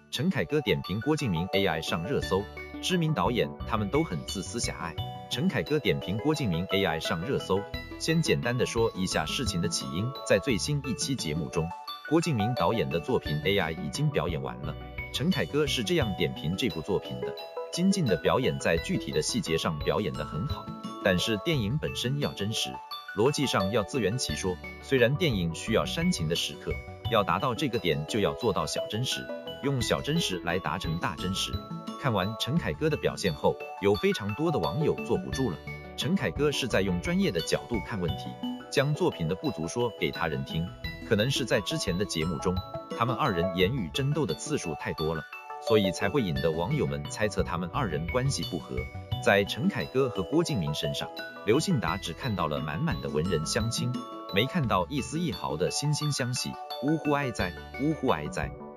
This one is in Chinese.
陈凯歌点评郭敬明 AI 上热搜，知名导演他们都很自私狭隘。陈凯歌点评郭敬明 AI 上热搜，先简单的说一下事情的起因。在最新一期节目中，郭敬明导演的作品 AI 已经表演完了。陈凯歌是这样点评这部作品的：精进的表演在具体的细节上表演得很好，但是电影本身要真实，逻辑上要自圆其说。虽然电影需要煽情的时刻，要达到这个点就要做到小真实，用小真实来达成大真实。看完陈凯歌的表现后，有非常多的网友坐不住了。陈凯歌是在用专业的角度看问题，将作品的不足说给他人听。可能是在之前的节目中，他们二人言语争斗的次数太多了，所以才会引得网友们猜测他们二人关系不和。在陈凯歌和郭敬明身上，刘信达只看到了满满的文人相亲，没看到一丝一毫的惺惺相惜。呜呼哀哉，呜呼哀哉。